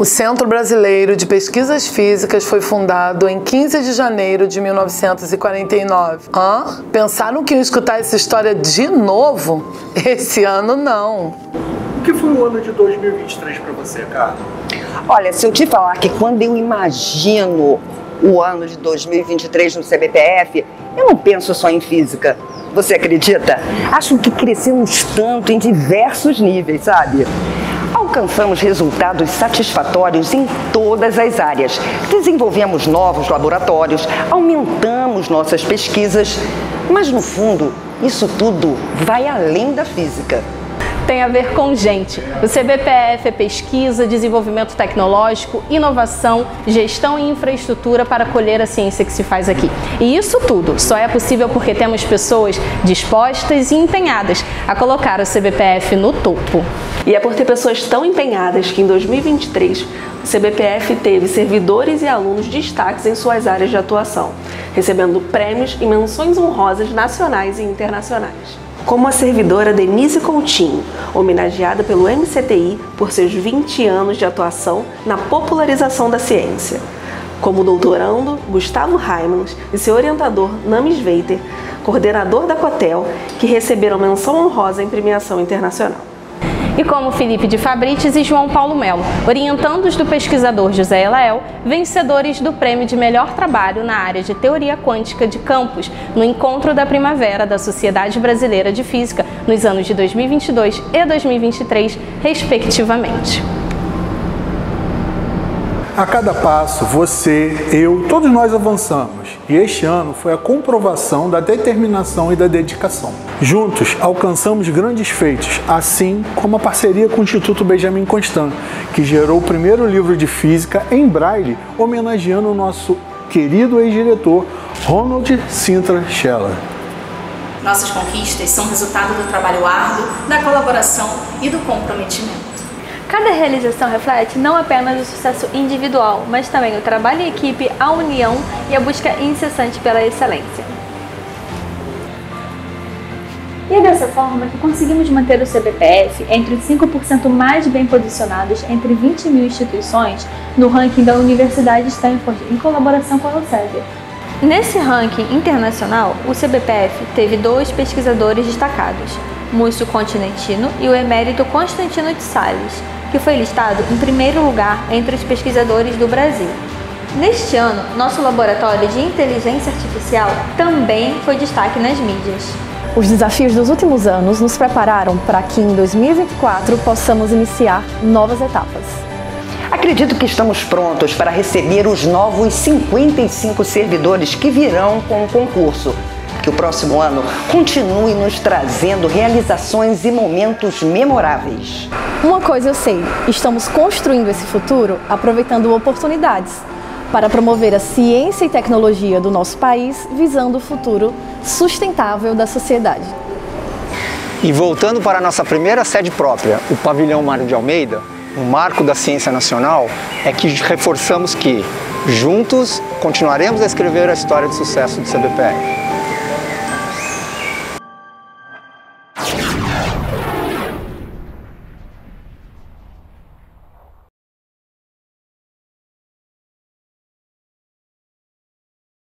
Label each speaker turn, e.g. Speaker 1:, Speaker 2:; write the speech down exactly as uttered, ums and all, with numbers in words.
Speaker 1: O Centro Brasileiro de Pesquisas Físicas foi fundado em quinze de janeiro de mil novecentos e quarenta e nove. Hã? Pensaram que iam escutar essa história de novo? Esse ano não.
Speaker 2: O que foi o ano de dois mil e vinte e três para você, cara?
Speaker 3: Olha, se eu te falar que quando eu imagino o ano de dois mil e vinte e três no C B P F, eu não penso só em física. Você acredita? Acho que crescemos tanto em diversos níveis, sabe? Alcançamos resultados satisfatórios em todas as áreas. Desenvolvemos novos laboratórios, aumentamos nossas pesquisas, mas no fundo, isso tudo vai além da física.
Speaker 4: Tem a ver com gente. O C B P F é pesquisa, desenvolvimento tecnológico, inovação, gestão e infraestrutura para colher a ciência que se faz aqui. E isso tudo só é possível porque temos pessoas dispostas e empenhadas a colocar o C B P F no topo.
Speaker 5: E é por ter pessoas tão empenhadas que em dois mil e vinte e três o C B P F teve servidores e alunos destaques em suas áreas de atuação, recebendo prêmios e menções honrosas nacionais e internacionais. Como a servidora Denise Coutinho, homenageada pelo M C T I por seus vinte anos de atuação na popularização da ciência. Como o doutorando Gustavo Raimans e seu orientador Namis Veiter, coordenador da COTEL, que receberam menção honrosa em premiação internacional.
Speaker 4: E como Felipe de Fabrites e João Paulo Melo, orientandos do pesquisador José Elael, vencedores do prêmio de melhor trabalho na área de teoria quântica de campos no Encontro da Primavera da Sociedade Brasileira de Física nos anos de dois mil e vinte e dois e dois mil e vinte e três, respectivamente.
Speaker 2: A cada passo, você, eu, todos nós avançamos. E este ano foi a comprovação da determinação e da dedicação. Juntos, alcançamos grandes feitos, assim como a parceria com o Instituto Benjamin Constant, que gerou o primeiro livro de física em braille, homenageando o nosso querido ex-diretor Ronald Sintra Scheller.
Speaker 6: Nossas conquistas são resultado do trabalho árduo, da colaboração e do comprometimento.
Speaker 7: Cada realização reflete não apenas o sucesso individual, mas também o trabalho em equipe, a união e a busca incessante pela excelência. E é dessa forma que conseguimos manter o C B P F entre os cinco por cento mais bem posicionados entre vinte mil instituições no ranking da Universidade de Stanford, em colaboração com a Elsevier. Nesse ranking internacional, o C B P F teve dois pesquisadores destacados, Múcio Continentino e o emérito Constantino de Sales, que foi listado em primeiro lugar entre os pesquisadores do Brasil. Neste ano, nosso laboratório de inteligência artificial também foi destaque nas mídias.
Speaker 8: Os desafios dos últimos anos nos prepararam para que em dois mil e vinte e quatro possamos iniciar novas etapas.
Speaker 3: Acredito que estamos prontos para receber os novos cinquenta e cinco servidores que virão com o concurso. Que o próximo ano continue nos trazendo realizações e momentos memoráveis.
Speaker 8: Uma coisa eu sei, estamos construindo esse futuro aproveitando oportunidades para promover a ciência e tecnologia do nosso país, visando o futuro sustentável da sociedade.
Speaker 9: E voltando para a nossa primeira sede própria, o Pavilhão Mário de Almeida, o marco da ciência nacional, é que reforçamos que, juntos, continuaremos a escrever a história de sucesso do C B P F.